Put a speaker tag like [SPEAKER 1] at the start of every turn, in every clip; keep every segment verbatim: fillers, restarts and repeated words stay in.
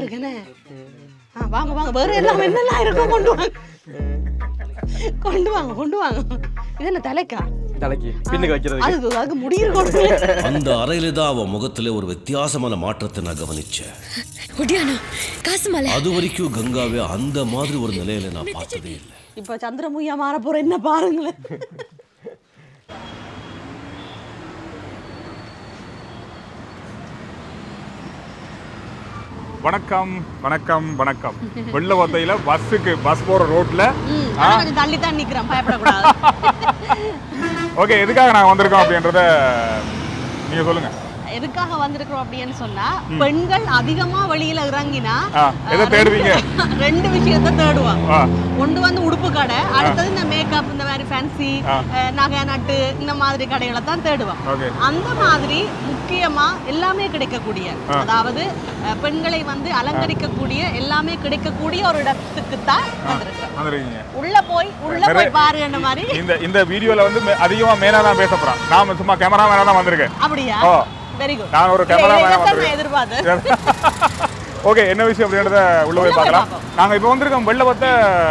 [SPEAKER 1] இருக்குனே வாங்க வாங்க வேற எல்லாம் என்னெல்லாம் இருக்கும் கொண்டு வாங்க கொண்டு வாங்க கொண்டு வாங்க இது என்ன தலைக்கா
[SPEAKER 2] தலைக்கு பின்னுக்கு வைக்கிறது
[SPEAKER 1] அது அதுக்கு முடி இருக்கும்
[SPEAKER 3] அந்த அறையில தான் அவ முகத்துல ஒரு வித்தியாசமான மாற்றத்தை நான் கவனிச்சேன்
[SPEAKER 4] ஒடியானோ காசு மலை
[SPEAKER 3] அது வரைக்கும் கங்காவே அந்த மாதிரி ஒரு நிலையில நான் பார்த்ததே இல்லை
[SPEAKER 1] இப்ப சந்திரமுகியா மாற போற என்ன பாருங்களேன்
[SPEAKER 5] வணக்கம் வணக்கம் வணக்கம் வெள்ளவத்தையில பஸ்ஸுக்கு பஸ் போற ரோட்ல
[SPEAKER 1] கொஞ்சம் தள்ளி தான் நிக்கிறேன் பயப்படக்கூடாது
[SPEAKER 5] ஓகே எதுக்காக நாங்க வந்திருக்கோம் அப்படின்றத நீங்க சொல்லுங்க
[SPEAKER 1] எதுக்காக வந்திருக்கிறோம் அப்படின்னு சொன்னா பெண்கள் அதிகமா வெளியில இறங்கினா
[SPEAKER 5] எதை தேடுவீங்க
[SPEAKER 1] ரெண்டு விஷயத்தை தேடுவாங்க ஒன்று வந்து உடுப்பு கடை அடுத்தது இந்த மேக்கப் இந்த மாதிரி ஃபேன்சி நகை நட்டு இந்த மாதிரி கடைகளை தான் தேடுவாங்க அந்த மாதிரி முக்கியமா எல்லாமே கிடைக்கக்கூடிய அதாவது பெண்களை வந்து அலங்கரிக்கக்கூடிய எல்லாமே கிடைக்கக்கூடிய ஒரு இடத்துக்கு தான் வந்திருக்கோம் உள்ள போய் உள்ள போய் பாருன்ற மாதிரி
[SPEAKER 5] இந்த இந்த வீடியோல வந்து அதிகமா மேனா தான் பேச போறோம் நாம சும்மா கேமரா மேனா தான் வந்திருக்கேன்
[SPEAKER 1] அப்படியா வெரி குட்
[SPEAKER 5] நான் ஒரு கேமரா மேனா
[SPEAKER 1] வந்திருக்கேன் எதிர்பார்த்தேன்
[SPEAKER 5] ஓகே என்ன விஷயம் அப்படின்றத உள்ள போய் பார்க்கலாம் நாங்க இப்போ வந்திருக்கோம் வெள்ளவத்தை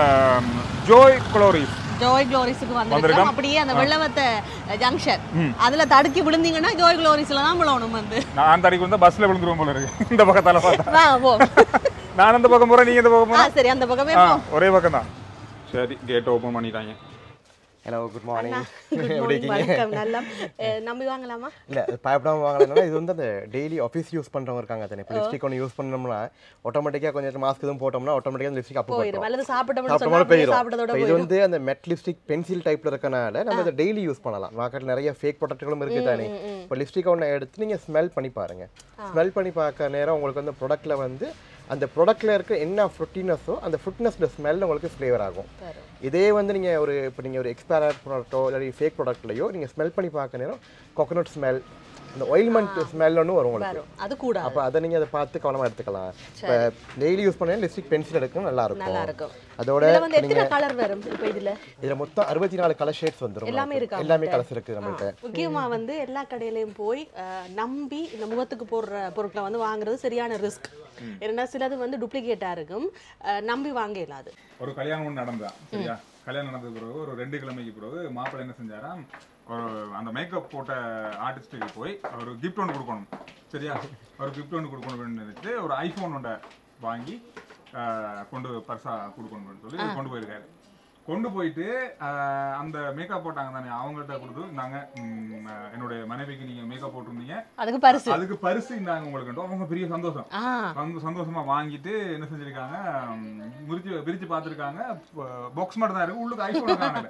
[SPEAKER 5] ஜோய் குளோரிஸ்
[SPEAKER 1] ஜோய் குளோரிஸ்க்கு வந்திருக்கோம் அப்படியே அந்த வெள்ளவத்தை ஜங்ஷன் அதுல தடுக்கி விழுந்தீங்கன்னா ஜோய் குளோரிஸ்ல தான் விழணும் வந்து
[SPEAKER 5] நான் தடுக்கி வந்து பஸ்ல விழுந்துருவோம் போல இருக்கு இந்த பக்கத்தால பார்த்தா
[SPEAKER 1] வா போ
[SPEAKER 5] நான் அந்த பக்கம் போறேன் நீங்க இந்த பக்கம் போறீங்க
[SPEAKER 1] சரி அந்த பக்கமே போ
[SPEAKER 5] ஒரே பக்கம் தான் சரி கேட் ஓபன் பண்ணிட்டாங்க
[SPEAKER 2] ஹலோ குட் மார்னிங்
[SPEAKER 1] எப்படி இருக்கீங்க வணக்கம் நல்லா நம்பி வாங்கலாமா
[SPEAKER 2] இல்ல பயப்படாம வாங்கலன்னா இது வந்து அந்த டெய்லி ஆஃபீஸ் யூஸ் பண்றவங்க இருக்காங்க தானே இப்போ லிப்ஸ்டிக் ஒன்று யூஸ் பண்ணோம்னா ஆட்டோமேட்டிக்கா கொஞ்சம் மாஸ்க் எதுவும் போட்டோம்னா ஆட்டோமேட்டிக்கா லிப்ஸ்டிக் அப்போ போயிடும்
[SPEAKER 1] அல்லது சாப்பிட்டோம்னா
[SPEAKER 2] சாப்பிட்டோம்னா போயிடும் இது வந்து அந்த மெட் லிப்ஸ்டிக் பென்சில் டைப்ல இருக்கனால நம்ம இதை டெய்லி யூஸ் பண்ணலாம் மார்க்கெட்ல நிறைய ஃபேக் ப்ராடக்ட்களும் இருக்கு தானே இப்போ லிப்ஸ்டிக் ஒன்று எடுத்து நீங்க ஸ்மெல் பண்ணி பாருங்க ஸ்மெல் பண்ணி பார்க்க நேரம் உங்களுக்கு வந்து ப்ராடக்ட்ல வந்து அந்த ப்ராடக்ட்ல இருக்க என்ன ஃப்ரூட்டினஸோ அந்த ஃப்ரூட்னஸ்ல ஸ்மெல் உங்களுக்கு ஃப்ளேவர் ஆகும் இதே வந்து நீங்கள் ஒரு இப்போ நீங்கள் ஒரு எக்ஸ்பயர்ட் ப்ராடக்ட்டோ இல்லை ஃபேக் ப்ராடக்ட்லையோ நீங்கள் ஸ்மெல் பண்ணி பார்க்க நேரம் கோகோனட் ஸ்மெல் இந்த ஆயில்மெண்ட் ஸ்மெல் ஒன்று வரும் உங்களுக்கு
[SPEAKER 1] அது கூட
[SPEAKER 2] அப்போ அதை நீங்கள் அதை பார்த்து கவனமாக எடுத்துக்கலாம் இப்போ டெய்லி யூஸ் பண்ண லிப்ஸ்டிக் பென்சில் எடுக்கணும் நல்லா இருக்கும் அதோட
[SPEAKER 1] எத்தனை கலர் வரும் இப்போ இதில்
[SPEAKER 2] இதில் மொத்தம் அறுபத்தி நாலு கலர் ஷேட்ஸ் வந்துடும்
[SPEAKER 1] எல்லாமே இருக்கு
[SPEAKER 2] எல்லாமே கலர்ஸ் இருக்குது நம்மள்கிட்ட
[SPEAKER 1] முக்கியமாக வந்து எல்லா கடையிலையும் போய் நம்பி இந்த முகத்துக்கு போடுற பொருட்களை வந்து வாங்குறது சரியான ரிஸ்க் ஏன்னா சிலது வந்து டூப்ளிகேட்டாக இருக்கும் நம்பி வாங்க இல்லாது
[SPEAKER 5] ஒரு கல்யாணம் ஒன்று நடந்தா சரியா கல்யாணம் நடந்த பிறகு ஒரு ரெண்டு கிழமைக்கு பிறகு மாப்பிள்ளை என்ன செஞ்சாரா ஒரு அந்த மேக்கப் போட்ட ஆர்டிஸ்ட்டுக்கு போய் ஒரு கிஃப்ட் ஒன்று கொடுக்கணும் சரியா ஒரு கிஃப்ட் ஒன்று கொடுக்கணும்னு நினைச்சு ஒரு ஐஃபோன் ஒன்றை வாங்கி கொண்டு பர்ஸா கொடுக்கணும்னு சொல்லி கொண்டு போயிருக்காரு கொண்டு போயிட்டு அந்த மேக்கப் போட்டாங்க தானே அவங்கள்ட்ட கொடுத்து நாங்க என்னுடைய மனைவிக்கு நீங்க மேக்கப் போட்டிருந்தீங்க அதுக்கு பரிசு அதுக்கு பரிசு இந்தாங்க உங்களுக்கு அவங்க பெரிய சந்தோஷம் வந்து சந்தோஷமா வாங்கிட்டு என்ன செஞ்சிருக்காங்க முறிச்சு பிரிச்சு பார்த்துருக்காங்க பாக்ஸ் மட்டும் தான் இருக்கு உள்ளுக்கு ஐஃபோன் காணல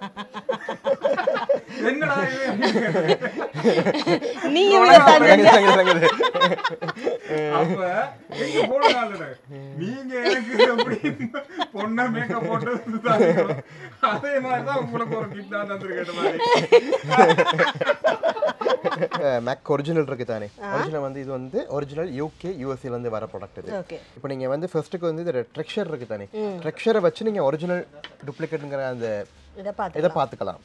[SPEAKER 5] என்னடா அப்ப எங்க போனால நீங்க எனக்கு எப்படி பொண்ண மேக்கப் போட்டது அதே மாதிரிதான் உங்களுக்கு ஒரு கிஃப்ட் தான் தந்திருக்கேன் மாதிரி
[SPEAKER 2] மேக் ஒரிஜினல் இருக்கு தானே ஒரிஜினல் வந்து இது வந்து ஒரிஜினல் யூகே யூஎஸ்ஏல இருந்து வர ப்ராடக்ட் இது இப்போ நீங்க வந்து ஃபர்ஸ்ட்டுக்கு வந்து இது டெக்ஸ்சர் இருக்கு தானே டெக்ஸ்சரை வச்சு நீங்க ஒரிஜினல் டூப்ளிகேட்ங்கற அந்த இத பாத்துக்கலாம்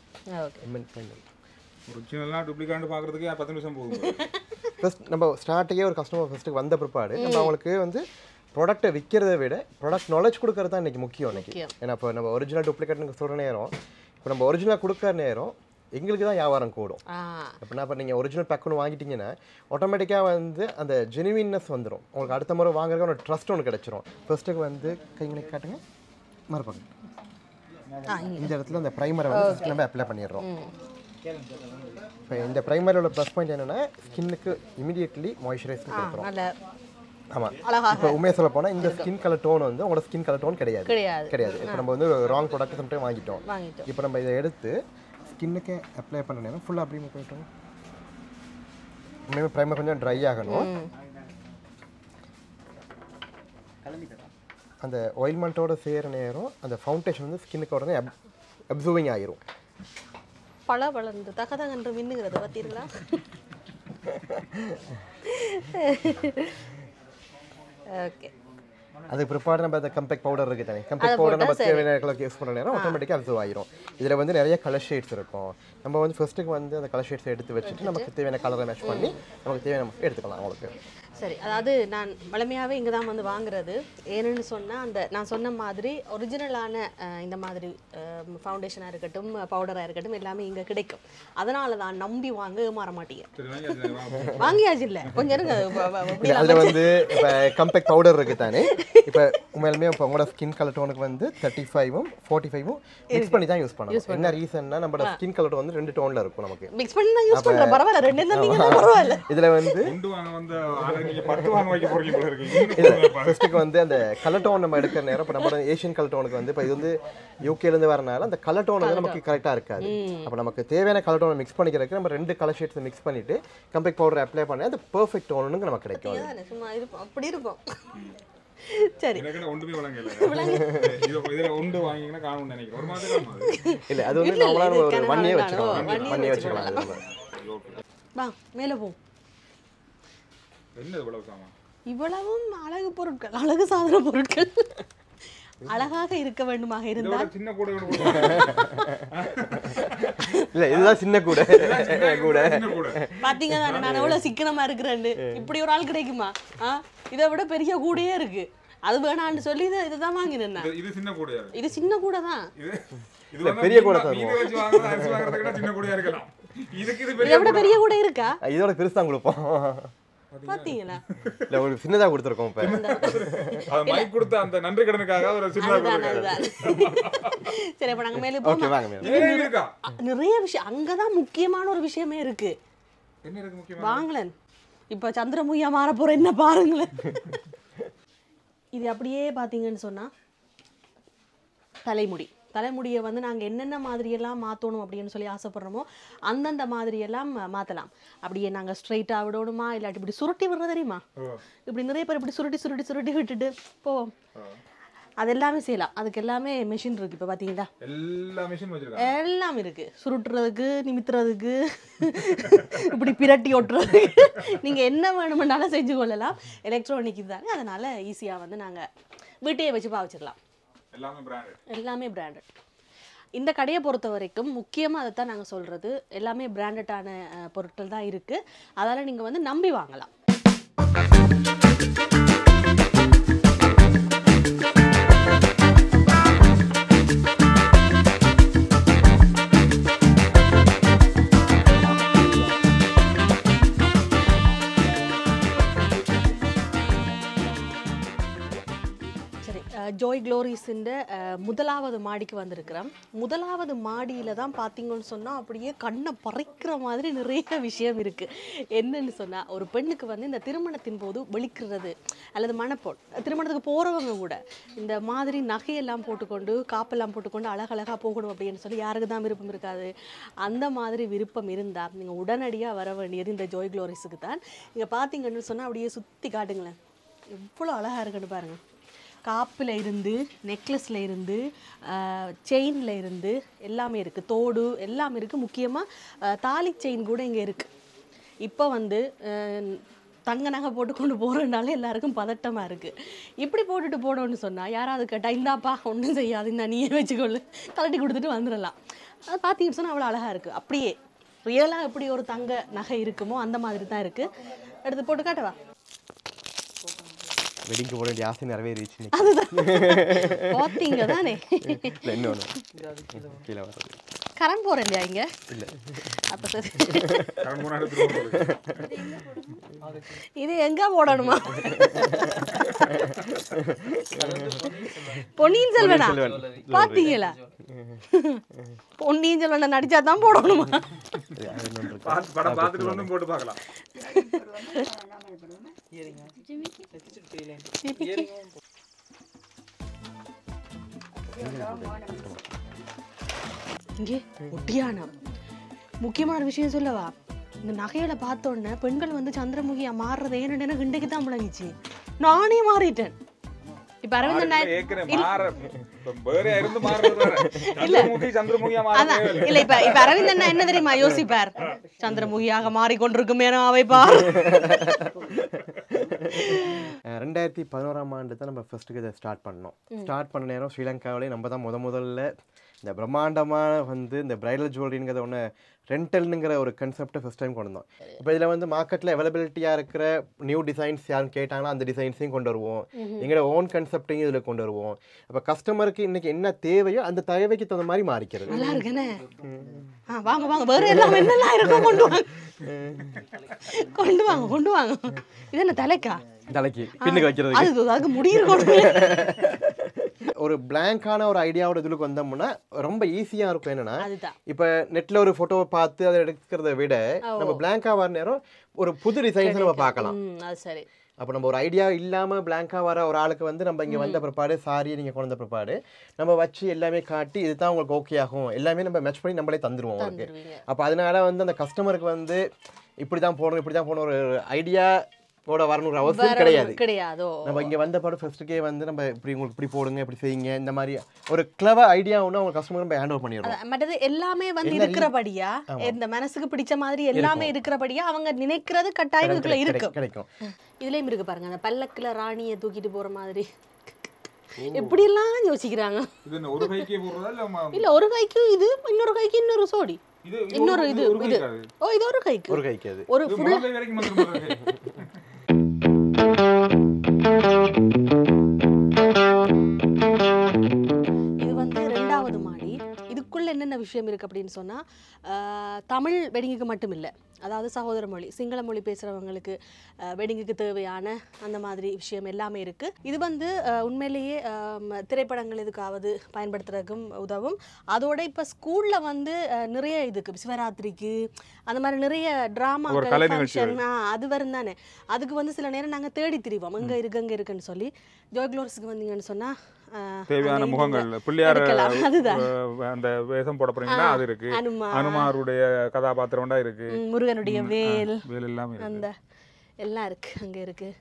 [SPEAKER 5] ஒரிஜினலா டூப்ளிகேட் பார்க்கிறதுக்கு பத்து நிமிஷம் போகுது
[SPEAKER 2] ஃபர்ஸ்ட் நம்ம ஸ்டார்ட்டிங்கே ஒரு கஸ்டமர் ஃபர்ஸ்ட்டுக்கு வந்த பிற்பாடு நம்ம அவங்களுக்கு வந்து ப்ராடக்ட்டை விற்கிறத விட ப்ராடக்ட் நாலேஜ் கொடுக்கறது தான் இன்னைக்கு முக்கியம் இன்னைக்கு ஏன்னா இப்போ நம்ம ஒரிஜினல் டூப்ளிகேட்னு சொல்கிற நேரம் இப்போ நம்ம ஒரிஜினலாக கொடுக்குற நேரம் எங்களுக்கு தான் வியாபாரம் கூடும் அப்படின்னா இப்போ நீங்கள் ஒரிஜினல் பேக் ஒன்று வாங்கிட்டீங்கன்னா ஆட்டோமேட்டிக்காக வந்து அந்த ஜெனுவின்னஸ் வந்துடும் உங்களுக்கு அடுத்த முறை வாங்குறதுக்கு ஒரு ட்ரஸ்ட் ஒன்று கிடைச்சிரும் ஃபர்ஸ்ட்டுக்கு வந்து கைங்களுக்கு காட்டுங்க மறுபக்கம் இந்த இடத்துல அந்த ப்ரைமரை வந்து ஃபர்ஸ்ட் நம்ம அப்ளை பண்ணிடுறோம் இப்போ இந்த ப்ரைமரோட ப்ளஸ் பாயிண்ட் என்னென்னா ஸ்கின்னுக்கு இமீடியட்லி மாய்ஸ்சரைஸ் கொடுத்துரும் ஆமாம் இப்போ உண்மையை சொல்ல போனால் இந்த ஸ்கின் கலர் டோன் வந்து உங்களோட ஸ்கின் கலர் டோன் கிடையாது கிடையாது இப்போ நம்ம வந்து ராங் ப்ராடக்ட் சம்டைம் வாங்கிட்டோம் இப்போ நம்ம இதை எடுத்து ஸ்கின்னுக்கு அப்ளை பண்ண நேரம் ஃபுல்லாக அப்படியே போயிட்டோம் உண்மையுமே ப்ரைமர் கொஞ்சம் ட்ரை ஆகணும் அந்த ஆயில்மெண்ட்டோட செய்கிற நேரம் அந்த ஃபவுண்டேஷன் வந்து ஸ்கின்னுக்கு உடனே அப் அப்சர்விங் ஆகிரும்
[SPEAKER 1] பல வளர்ந்து தகதகன்று மின்னுகிறது பார்த்தீங்களா ஓகே
[SPEAKER 2] அதுக்கு பிற்பாடு நம்ம அந்த கம்பேக்ட் பவுடர் இருக்கு தானே கம்பேக்ட் பவுடர் நம்ம தேவையான கலருக்கு யூஸ் பண்ண நேரம் ஆட்டோமேட்டிக்காக அப்சர்வ் ஆயிரும் இதில் வந்து நிறைய கலர் ஷேட்ஸ் இருக்கும் நம்ம வந்து ஃபர்ஸ்ட்டுக்கு வந்து அந்த கலர் ஷேட்ஸை எடுத்து வச்சுட்டு நமக்கு தேவையான கலரை மேட்ச் பண்ணி நமக்கு தேவையான எடுத்துக்கலாம் அவங்களுக்கு
[SPEAKER 1] சரி, அதாவது நான் வளமையாகவே இங்கே தான் வந்து வாங்குறது. ஏன்னு சொன்னால் அந்த நான் சொன்ன மாதிரி ஒரிஜினலான இந்த மாதிரி ஃபவுண்டேஷனாக இருக்கட்டும், பவுடராக இருக்கட்டும் எல்லாமே இங்கே கிடைக்கும். அதனால தான் நம்பி வாங்க ஏமாற மாட்டீங்க. வாங்கியாச்சு இல்லை கொஞ்சம் இருங்க.
[SPEAKER 2] அதில் வந்து இப்போ கம்பேக்ட் பவுடர் இருக்குது தானே, இப்போ உண்மையிலுமே இப்போ உங்களோட ஸ்கின் கலர் டோனுக்கு வந்து தேர்ட்டி ஃபைவும் ஃபோர்ட்டி ஃபைவும் மிக்ஸ் பண்ணி தான் யூஸ் பண்ணணும். என்ன ரீசன்னா நம்மளோட ஸ்கின் கலர் டோன் வந்து ரெண்டு டோனில் இருக்கும். நமக்கு
[SPEAKER 1] மிக்ஸ் பண்ணி தான் யூஸ் பண்ணுறேன். பரவாயில்ல, ரெண்டு தான் நீங்கள் பரவாயில்ல.
[SPEAKER 2] இதில் வந்து ஃபர்ஸ்ட்டுக்கு வந்து அந்த கலர் டோன் நம்ம எடுக்கிற நேரம் இப்போ நம்ம ஏஷியன் கலர் டோனுக்கு வந்து இப்போ இது வந்து யூகேலேருந்து வரனால அந்த கலர் டோன் வந்து நமக்கு கரெக்டாக இருக்காது. அப்போ நமக்கு தேவையான கலர் டோனை மிக்ஸ் பண்ணிக்கிறதுக்கு நம்ம ரெண்டு கலர் ஷேட்ஸை மிக்ஸ் பண்ணிட்டு கம்பேக்ட் பவுடர் அப்ளை பண்ணி அந்த பெர்ஃபெக்ட் டோனுக்கு நமக்கு கிடைக்கும்.
[SPEAKER 1] சும்மா இருக்கும், அப்படி இருக்கும். சரி,
[SPEAKER 5] ஒன்றுமே வழங்கல. இதுல ஒன்று வாங்கினா காணும் நினைக்கிறேன். ஒரு மாதிரி
[SPEAKER 2] இல்லை, அது வந்து நம்மளால ஒரு ஒன் இயர் வச்சுக்கலாம். ஒன் இயர் வச்சுக்கலாம்.
[SPEAKER 1] வா மேலே போ.
[SPEAKER 5] என்ன இவ்வளவு சாமான்?
[SPEAKER 1] இவ்வளவும் அழகு பொருட்கள், அழகு சாதன பொருட்கள். அழகாக இருக்க வேண்டுமாக இருந்தால்
[SPEAKER 5] சின்ன கூட
[SPEAKER 2] இல்ல, இதுதான் சின்ன கூட கூட
[SPEAKER 1] பாத்தீங்க தானே நான் எவ்வளவு சிக்கனமா இருக்கிறேன்னு. இப்படி ஒரு ஆள் கிடைக்குமா? இதை விட பெரிய கூடையே இருக்கு. அது வேணான்னு சொல்லி இதுதான் வாங்கினேன்.
[SPEAKER 5] இது சின்ன கூடையா?
[SPEAKER 1] இது சின்ன கூட தான்.
[SPEAKER 2] பெரிய கூட தான்.
[SPEAKER 5] சின்ன கூடையா இருக்கலாம். இதுக்கு இது
[SPEAKER 1] இதை விட பெரிய கூட இருக்கா?
[SPEAKER 2] இதோட பெருசா கொடுப்போம்.
[SPEAKER 1] பாத்தீங்களா?
[SPEAKER 2] இல்ல ஒரு சின்னதா கொடுத்துருக்கோம். இப்ப
[SPEAKER 5] அது மைக் கொடுத்த அந்த நன்றி கடனுக்காக ஒரு சின்னதா கொடுத்துருக்காங்க.
[SPEAKER 1] சரி, அப்ப நாங்க மேலே போவோம்.
[SPEAKER 2] ஓகே, வாங்க மேலே.
[SPEAKER 1] நிறைய விஷயம் அங்கதான் முக்கியமான ஒரு விஷயமே இருக்கு.
[SPEAKER 5] என்ன இருக்கு முக்கியமா?
[SPEAKER 1] வாங்களேன். இப்ப சந்திரமுகியா மாற போற என்ன பாருங்களேன். இது அப்படியே பாத்தீங்கன்னு சொன்னா தலைமுடி. தலைமுடியை வந்து நாங்கள் என்னென்ன மாதிரியெல்லாம் மாற்றணும் அப்படின்னு சொல்லி ஆசைப்படுறோமோ அந்தந்த மாதிரியெல்லாம் மாற்றலாம். அப்படியே நாங்கள் ஸ்ட்ரைட்டாக விடணுமா, இல்லாட்டி இப்படி சுருட்டி விடுறது தெரியுமா? இப்படி நிறைய பேர் இப்படி சுருட்டி சுருட்டி சுருட்டி விட்டுட்டு போவோம். அது எல்லாமே செய்யலாம். அதுக்கு எல்லாமே மிஷின் இருக்குது. இப்போ பார்த்தீங்களா,
[SPEAKER 5] எல்லா மிஷின் வச்சிருக்காங்க.
[SPEAKER 1] எல்லாம் இருக்குது. சுருட்டுறதுக்கு, நிமித்துறதுக்கு, இப்படி பிரட்டி ஒட்டுறதுக்கு நீங்கள் என்ன வேணுமென்னாலும் செஞ்சு கொள்ளலாம். எலக்ட்ரானிக் தானே, அதனால் ஈஸியாக வந்து நாங்கள் வீட்டையே வச்சு பாவச்சிடலாம்.
[SPEAKER 5] எல்லாமே பிராண்டட்.
[SPEAKER 1] எல்லாமே பிராண்டட். இந்த கடையை பொறுத்த வரைக்கும் முக்கியமாக அதை தான் நாங்கள் சொல்கிறது. எல்லாமே பிராண்டடான பொருட்கள் தான் இருக்குது. அதால் நீங்கள் வந்து நம்பி வாங்கலாம். ஜோய் க்ளோரிஸிൻ്റെ முதலாவது மாடிக்கு வந்திருக்கிறோம். முதலாவது மாடியில் தான் பார்த்தீங்கன்னு சொன்னால் அப்படியே கண்ணை பறிக்கிற மாதிரி நிறைய விஷயம் இருக்குது. என்னன்னு சொன்னால், ஒரு பெண்ணுக்கு வந்து இந்த திருமணத்தின் போது வெளிக்கிறது அல்லது மணப்போல் திருமணத்துக்கு போகிறவங்க கூட இந்த மாதிரி நகையெல்லாம் போட்டுக்கொண்டு காப்பெல்லாம் போட்டுக்கொண்டு அழகழகாக போகணும் அப்படின்னு சொல்லி யாருக்கு தான் விருப்பம் இருக்காது? அந்த மாதிரி விருப்பம் இருந்தால் நீங்கள் உடனடியாக வர வேண்டியது இந்த ஜோய் க்ளோரிஸுக்கு தான். நீங்கள் பார்த்தீங்கன்னு சொன்னால் அப்படியே சுற்றி காட்டுங்களேன், எவ்வளோ அழகாக இருக்குன்னு பாருங்கள். காப்பில் இருந்து, நெக்லஸில் இருந்து, செயினில் இருந்து எல்லாமே இருக்குது. தோடு எல்லாமே இருக்குது. முக்கியமாக தாலி செயின் கூட இங்கே இருக்குது. இப்போ வந்து தங்க நகை போட்டு கொண்டு போகிறதுனால எல்லாருக்கும் பதட்டமாக இருக்குது. இப்படி போட்டுட்டு போனோன்னு சொன்னால் யாராவது கேட்டால் இந்தாப்பா ஒன்றும் செய்யாது, இந்த நீயே வச்சுக்கொள்ளு, கலட்டி கொடுத்துட்டு வந்துடலாம். அது பார்த்தீங்கன்னு சொன்னால் அவ்வளோ அழகாக இருக்குது. அப்படியே ரியலாக எப்படி ஒரு தங்க நகை இருக்குமோ அந்த மாதிரி தான் இருக்குது. எடுத்து போட்டு காட்டவா?
[SPEAKER 2] வெடிங்க போட வேண்டிய ஆசை நிறைவேறிச்சு.
[SPEAKER 1] அதுதான் பார்த்தீங்க தானே.
[SPEAKER 2] இன்னொன்று கீழே வர்றது
[SPEAKER 1] கரண்ட் போகிறேன் இல்லையா இங்கே?
[SPEAKER 2] இல்லை.
[SPEAKER 1] அப்போ சரி, இது எங்கே போடணுமா? பொன்னியின் செல்வனா பார்த்தீங்களா? பொன்னியின் செல்வனை நடிச்சா தான் போடணுமா?
[SPEAKER 5] போட்டு பார்க்கலாம்.
[SPEAKER 1] இங்கே ஒட்டியானா முக்கியமான விஷயம் சொல்லவா? இந்த நகையில பார்த்த உடனே பெண்கள் வந்து சந்திரமுகியா மாறுறது ஏன்னு எனக்கு இன்றைக்கு தான் முழங்கிச்சு. நானே மாறிட்டேன். இப்ப அரவிந்தன் இல்ல இப்ப இப்ப அரவிந்தன் என்ன தெரியுமா யோசிப்பார்? சந்திரமுகியாக மாறிக்கொண்டிருக்கும் அவை பார்.
[SPEAKER 2] ரெண்டாயிரத்தி பதினோராம் ஆண்டு தான் நம்ம ஃபர்ஸ்ட்டுக்கு இதை ஸ்டார்ட் பண்ணோம். ஸ்டார்ட் பண்ண நேரம் ஸ்ரீலங்காவிலே நம்ம தான் முத முதல்ல இந்த பிரம்மாண்டமான வந்து இந்த பிரைடல் ஜுவல்லரிங்கிறத ஒன்று ரெண்டல்னுங்கிற ஒரு கன்செப்டை ஃபஸ்ட் டைம் கொண்டு வந்தோம். இப்போ இதில் வந்து மார்க்கெட்டில் அவைலபிலிட்டியாக இருக்கிற நியூ டிசைன்ஸ் யாரும் கேட்டாங்கன்னா அந்த டிசைன்ஸையும் கொண்டு வருவோம், எங்களோட ஓன் கன்செப்டையும் இதில் கொண்டு வருவோம். அப்போ கஸ்டமருக்கு இன்னைக்கு என்ன தேவையோ அந்த தேவைக்கு தகுந்த மாதிரி மாறிக்கிறது.
[SPEAKER 1] நல்லா இருக்குண்ணே. வாங்க வாங்க, வேற எல்லாம் என்னெல்லாம் இருக்கும் கொண்டு வாங்க கொண்டு வாங்க கொண்டு வாங்க. இது என்ன தலைக்கா?
[SPEAKER 2] தலைக்கு பின்னுக்கு வைக்கிறது.
[SPEAKER 1] அது அதுக்கு முடியிருக்கணும்.
[SPEAKER 2] ஒரு பிளாங்கான ஒரு ஐடியாவோட இதுக்கு வந்தோம்னா ரொம்ப ஈஸியாக இருக்கும். என்னன்னா இப்போ நெட்டில் ஒரு ஃபோட்டோவை பார்த்து அதை எடுக்கிறத விட நம்ம பிளாங்காக வர நேரம் ஒரு புது டிசைன்ஸ் நம்ம பார்க்கலாம்.
[SPEAKER 1] சரி.
[SPEAKER 2] அப்போ நம்ம ஒரு ஐடியா இல்லாமல் பிளாங்காக வர ஒரு ஆளுக்கு வந்து நம்ம இங்கே வந்த பிற்பாடு சாரி நீங்கள் கொண்டு வந்த பிற்பாடு நம்ம வச்சு எல்லாமே காட்டி இதுதான் உங்களுக்கு ஓகே ஆகும் எல்லாமே நம்ம மேட்ச் பண்ணி நம்மளே தந்துடுவோம் உங்களுக்கு. அப்போ அதனால வந்து அந்த கஸ்டமருக்கு வந்து இப்படி தான் போகணும் இப்படி தான் போகணும் ஒரு ஐடியா போட வரணும் ஒரு அவசியம் கிடையாது
[SPEAKER 1] கிடையாதோ.
[SPEAKER 2] நம்ம இங்கே வந்த பாடு ஃபர்ஸ்ட்டுக்கே வந்து நம்ம இப்படி உங்களுக்கு இப்படி போடுங்க இப்படி செய்யுங்க இந்த மாதிரி ஒரு கிளவர் ஐடியா ஒன்று அவங்க கஸ்டமர் நம்ம ஹேண்ட் ஓவர் பண்ணிடுறோம்.
[SPEAKER 1] மற்றது எல்லாமே வந்து இருக்கிறபடியா இந்த மனசுக்கு பிடிச்ச மாதிரி எல்லாமே இருக்கிறபடியா அவங்க நினைக்கிறது கட்டாயம் இதுக்குள்ள இருக்கு
[SPEAKER 2] கிடைக்கும்.
[SPEAKER 1] இதுலயும் இருக்கு பாருங்க, அந்த பல்லக்குல ராணியை தூக்கிட்டு போற மாதிரி எப்படி எல்லாம் யோசிக்கிறாங்க. இல்ல ஒரு கைக்கு இது, இன்னொரு கைக்கு இன்னொரு சோடி, இன்னொரு இது இது ஓ இது ஒரு கைக்கு
[SPEAKER 2] ஒரு கைக்கு அது
[SPEAKER 1] ஒரு ஃபுல். இது வந்து ரெண்டாவது மாடி. இதுக்குள்ள என்னென்ன விஷயம் இருக்கு அப்படின்னு சொன்னா தமிழ் வெட்டிங்குக்கு மட்டும் இல்லை, அதாவது சகோதர மொழி சிங்கள மொழி பேசுகிறவங்களுக்கு வெட்டிங்குக்கு தேவையான அந்த மாதிரி விஷயம் எல்லாமே இருக்குது. இது வந்து உண்மையிலேயே திரைப்படங்கள் எதுக்காவது பயன்படுத்துறதுக்கும் உதவும். அதோட இப்போ ஸ்கூலில் வந்து நிறைய இதுக்கு சிவராத்திரிக்கு அந்த மாதிரி நிறைய ட்ராமாக்கள் ஃபங்க்ஷன் அது வரும் தானே, அதுக்கு வந்து சில நேரம் நாங்கள் தேடி திரிவோம் அங்கே இருக்கு அங்கே இருக்குன்னு சொல்லி. ஜோய்க்ளோர்ஸுக்கு வந்தீங்கன்னு சொன்னால்
[SPEAKER 5] தேவையான முகங்கள் பிள்ளையார் அந்த வேஷம் போட போறீங்கன்னா அது இருக்கு, அனுமாருடைய கதாபாத்திரம் இருக்கு,
[SPEAKER 1] முருகனுடைய வேல்
[SPEAKER 5] வேல் எல்லாம்
[SPEAKER 1] அந்த எல்லாம் இருக்கு அங்க இருக்கு.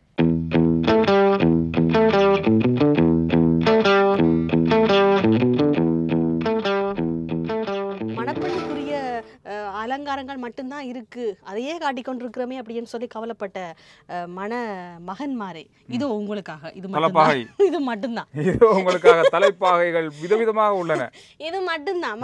[SPEAKER 1] மணப்பெண்ணுக்குரிய அலங்காரங்கள் மட்டும்தான் இருக்கு, அதையே காட்டிக்கொண்டிருக்கிறோமே அப்படின்னு சொல்லி கவலைப்பட்ட மண மகன்மாரே இது உங்களுக்காக, இது மட்டும்தான் இது மட்டும்தான்
[SPEAKER 5] இது உங்களுக்காக தலைப்பாகைகள் விதவிதமாக உள்ளன.
[SPEAKER 1] இது மட்டும்தான்.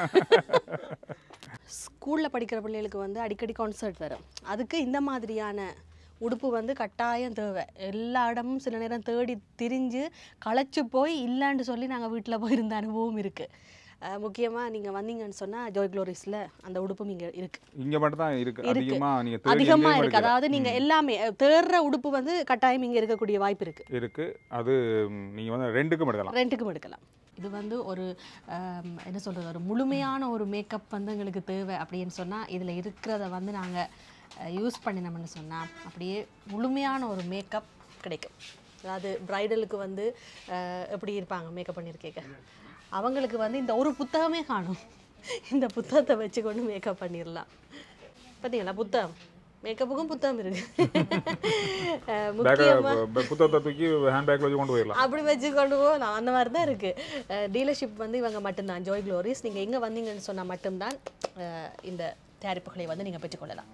[SPEAKER 1] ஸ்கூலில் படிக்கிற பிள்ளைகளுக்கு வந்து அடிக்கடி கான்சர்ட் வரும், அதுக்கு இந்த மாதிரியான உடுப்பு வந்து கட்டாயம் தேவை. எல்லா இடமும் சில நேரம் தேடி திரிஞ்சு களைச்சு போய் இல்லைன்னு சொல்லி நாங்கள் வீட்டில் போயிருந்த அனுபவம் இருக்குது. முக்கியமாக நீங்கள் வந்தீங்கன்னு சொன்னால் ஜோய் க்ளோரிஸில் அந்த உடுப்பும் இங்கே இருக்குது.
[SPEAKER 5] இங்கே மட்டும் தான் இருக்குது, அதிகமாக
[SPEAKER 1] அதிகமாக இருக்குது. அதாவது நீங்கள் எல்லாமே தேடுற உடுப்பு வந்து கட்டாயம் இங்கே இருக்கக்கூடிய வாய்ப்பு இருக்குது
[SPEAKER 5] இருக்குது அது நீங்கள் வந்து ரெண்டுக்கும் எடுக்கலாம்
[SPEAKER 1] ரெண்டுக்கும் எடுக்கலாம். இது வந்து ஒரு என்ன சொல்கிறது, ஒரு முழுமையான ஒரு மேக்கப் வந்து எங்களுக்கு தேவை அப்படின்னு சொன்னால் இதில் இருக்கிறத வந்து நாங்கள் யூஸ் பண்ணினோம்னு சொன்னால் அப்படியே முழுமையான ஒரு மேக்கப் கிடைக்கும். அதாவது பிரைடலுக்கு வந்து எப்படி இருப்பாங்க மேக்கப் பண்ணியிருக்கேங்க, அவங்களுக்கு வந்து இந்த ஒரு புத்தகமே காணும், இந்த புத்தகத்தை வச்சு கொண்டு மேக்கப் பண்ணிடலாம். பார்த்தீங்களா புத்தகம், மேக்கப்புக்கும் புத்தகம் இருக்கு,
[SPEAKER 5] புத்தகத்தை தூக்கி ஹேண்ட்பேக்ல வச்சு கொண்டு போயிடலாம்,
[SPEAKER 1] அப்படி வச்சு கொண்டு போகலாம். அந்த மாதிரி தான் இருக்கு. டீலர்ஷிப் வந்து இவங்க மட்டும்தான், ஜோய் க்ளோரிஸ். நீங்கள் எங்கே வந்தீங்கன்னு சொன்னால் மட்டும்தான் இந்த தயாரிப்புகளை வந்து நீங்கள் பெற்றுக்கொள்ளலாம்.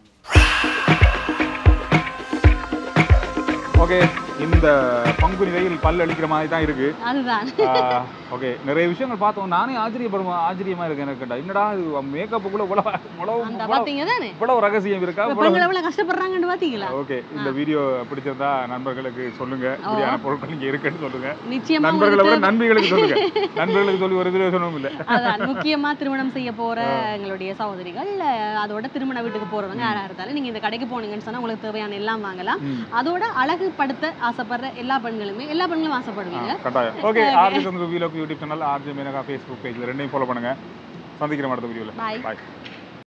[SPEAKER 5] ஓகே, இந்த பங்குனி வெயில் பல் அளிக்கிற மாதிரி தான் இருக்கு.
[SPEAKER 1] அதுதான்.
[SPEAKER 5] ஓகே, நிறைய விஷயங்கள் பார்த்தோம். நானே ஆச்சரியப்படுமா ஆச்சரியமா இருக்கு எனக்கு. என்னடா இது மேக்கப்புக்குள்ள இவ்வளவு இவ்வளவு ரகசியம் இருக்கா,
[SPEAKER 1] எவ்வளவு கஷ்டப்படுறாங்கன்னு பாத்தீங்களா?
[SPEAKER 5] ஓகே, இந்த வீடியோ பிடிச்சிருந்தா நண்பர்களுக்கு சொல்லுங்க, இப்படியான பொருட்கள் இங்க இருக்குன்னு சொல்லுங்க.
[SPEAKER 1] நிச்சயமா
[SPEAKER 5] நண்பர்களை விட நண்பிகளுக்கு சொல்லுங்க, நண்பர்களுக்கு சொல்லி ஒரு வீடியோ சொல்லவும் இல்லை.
[SPEAKER 1] அதான் முக்கியமா திருமணம் செய்ய போற எங்களுடைய சகோதரிகள், அதோட திருமண வீட்டுக்கு போறவங்க யாரா இருந்தாலும் நீங்க இந்த கடைக்கு போனீங்கன்னு சொன்னா உங்களுக்கு தேவையான எல்லாம் வாங்கலாம். அதோட அழகு படுத்த ஆசைப்படுற எல்லா பெண்களுமே எல்லா பெண்களும் ஆசைப்படுவீங்க.
[SPEAKER 5] Okay, RG Chandru vlog YouTube channel, RG Menaka Facebook பேஜ்ல ரெண்டையும் ஃபாலோ பண்ணுங்க. சந்திக்கிறேன் அடுத்த வீடியோல. பாய்.